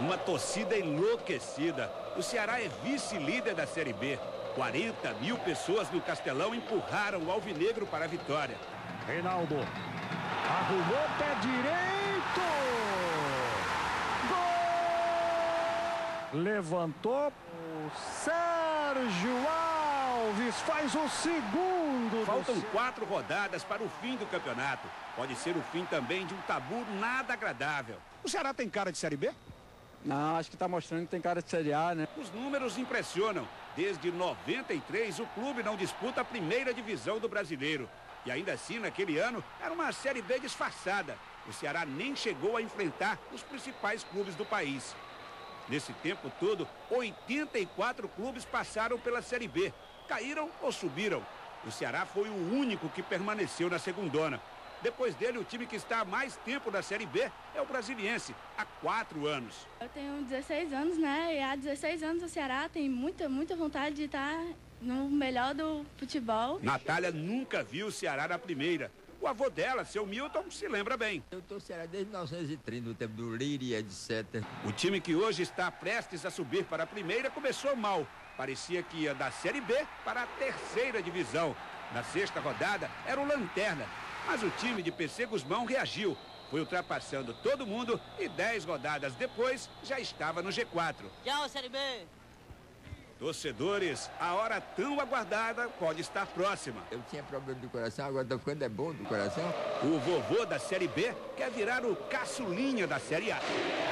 uma torcida enlouquecida. O Ceará é vice-líder da Série B. 40 mil pessoas no Castelão empurraram o alvinegro para a vitória. Reinaldo arrumou pé direito. Gol! Levantou o Sérgio Alves, faz o segundo. Faltam 4 rodadas para o fim do campeonato. Pode ser o fim também de um tabu nada agradável. O Ceará tem cara de Série B? Não, acho que está mostrando que tem cara de Série A, né? Os números impressionam. Desde 93, o clube não disputa a primeira divisão do brasileiro. E ainda assim, naquele ano, era uma Série B disfarçada. O Ceará nem chegou a enfrentar os principais clubes do país. Nesse tempo todo, 84 clubes passaram pela Série B. Caíram ou subiram. O Ceará foi o único que permaneceu na segundona. Depois dele, o time que está há mais tempo na Série B é o Brasiliense, há 4 anos. Eu tenho 16 anos, né? E há 16 anos o Ceará tem muita vontade de estar no melhor do futebol. Natália nunca viu o Ceará na primeira. O avô dela, seu Milton, se lembra bem. Eu tô Ceará desde 1930, no tempo do Liri, etc. O time que hoje está prestes a subir para a primeira começou mal. Parecia que ia da Série B para a terceira divisão. Na sexta rodada, era o Lanterna. Mas o time de PC Guzmão reagiu. Foi ultrapassando todo mundo e 10 rodadas depois já estava no G4. Tchau, Série B! Torcedores, a hora tão aguardada pode estar próxima. Eu tinha problema do coração, agora tô ficando bom do coração. O vovô da Série B quer virar o caçulinha da Série A.